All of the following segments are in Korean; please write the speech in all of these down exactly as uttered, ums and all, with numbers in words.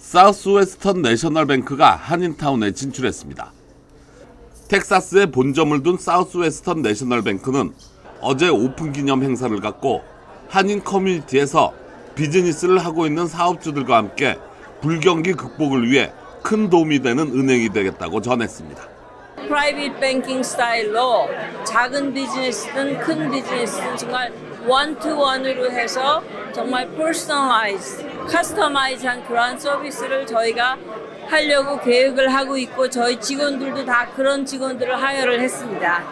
사우스웨스턴 내셔널뱅크가 한인타운에 진출했습니다. 텍사스에 본점을 둔 사우스웨스턴 내셔널뱅크는 어제 오픈 기념 행사를 갖고 한인 커뮤니티에서 비즈니스를 하고 있는 사업주들과 함께 불경기 극복을 위해 큰 도움이 되는 은행이 되겠다고 전했습니다. 프라이빗 뱅킹 스타일로 작은 비즈니스든 큰 비즈니스든 정말 원투원으로 해서 정말 퍼스널라이즈, 커스터마이즈한 그런 서비스를 저희가 하려고 계획을 하고 있고 저희 직원들도 다 그런 직원들을 하여를 했습니다.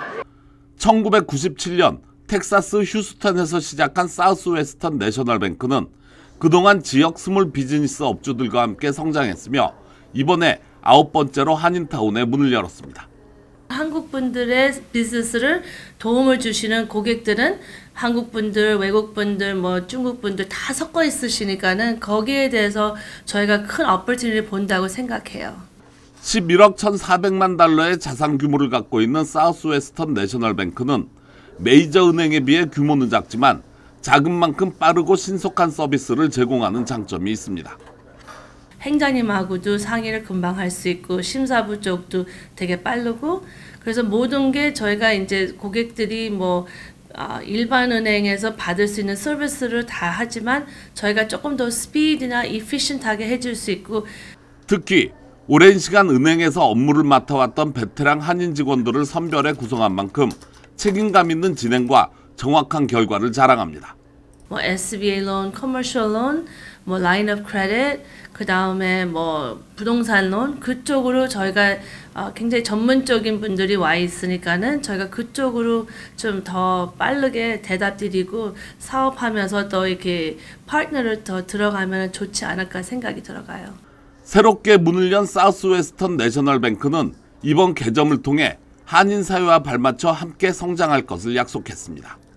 천구백구십칠 년 텍사스 휴스턴에서 시작한 사우스웨스턴 내셔널뱅크는 그동안 지역 스몰 비즈니스 업주들과 함께 성장했으며 이번에 아홉 번째로 한인타운에 문을 열었습니다. 한국 분들의 비즈니스를 도움을 주시는 고객들은 한국 분들, 외국 분들, 뭐 중국 분들 다 섞어 있으시니까는 거기에 대해서 저희가 큰 어퍼튜니티를 본다고 생각해요. 십일억 천사백만 달러의 자산 규모를 갖고 있는 사우스웨스턴 내셔널뱅크는 메이저 은행에 비해 규모는 작지만 작은 만큼 빠르고 신속한 서비스를 제공하는 장점이 있습니다. 행장님하고도 상의를 금방 할 수 있고 심사부 쪽도 되게 빠르고 그래서 모든 게 저희가 이제 고객들이 뭐 어, 일반 은행에서 받을 수 있는 서비스를 다 하지만 저희가 조금 더 스피드나 이피션트하게 해줄 수 있고 특히 오랜 시간 은행에서 업무를 맡아왔던 베테랑 한인 직원들을 선별해 구성한 만큼 책임감 있는 진행과 정확한 결과를 자랑합니다. 뭐 에스비에이 론, 커머셜 론, 뭐 라인 오브 크레딧, 그 다음에 뭐 부동산 론 그쪽으로 저희가 어, 굉장히 전문적인 분들이 와 있으니까는 저희가 그쪽으로 좀 더 빠르게 대답드리고 사업하면서 더 이렇게 파트너를 더 들어가면 좋지 않을까 생각이 들어가요. 새롭게 문을 연 사우스웨스턴 내셔널뱅크는 이번 개점을 통해 한인 사회와 발맞춰 함께 성장할 것을 약속했습니다.